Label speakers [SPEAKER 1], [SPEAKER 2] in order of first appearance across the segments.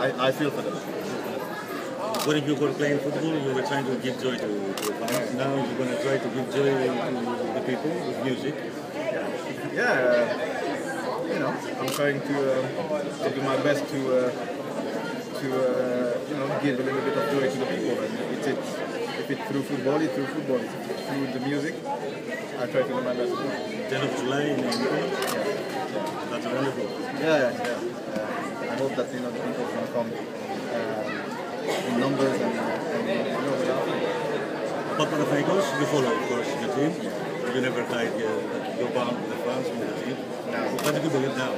[SPEAKER 1] I feel for them.
[SPEAKER 2] When you were playing football, you were trying to give joy to the fans. Now you're going to try to give joy to the people with music.
[SPEAKER 1] Yeah, I'm trying to do my best to give a little bit of joy to the people. And if it's through football, it's through football. If it's through the music, I try to do my best.
[SPEAKER 2] 10th of July in England. That's wonderful.
[SPEAKER 1] Yeah. I hope that the people can come in numbers and
[SPEAKER 2] But Panathinaikos, you follow, of course, the team. You never hide your bond with the fans, with the team.
[SPEAKER 1] No.
[SPEAKER 2] What do you believe now?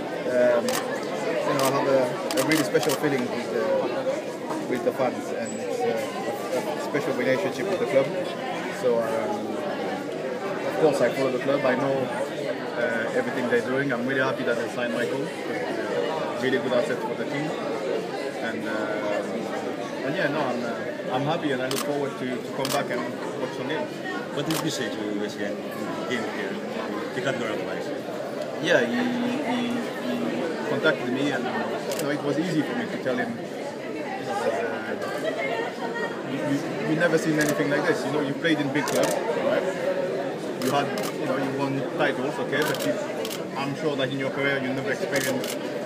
[SPEAKER 1] I have a really special feeling with the fans, and it's a special relationship with the club. So, of course, I follow the club. I know everything they're doing. I'm really happy that they signed Michael. Really good asset for the team. I'm happy, and I look forward to come back and watch some games.
[SPEAKER 2] What did you say to Etienne when he came here? He got your advice.
[SPEAKER 1] Yeah, he contacted me, and it was easy for me to tell him. We never seen anything like this. You played in big clubs, right? You had, you won titles, okay, but I'm sure that in your career you never experienced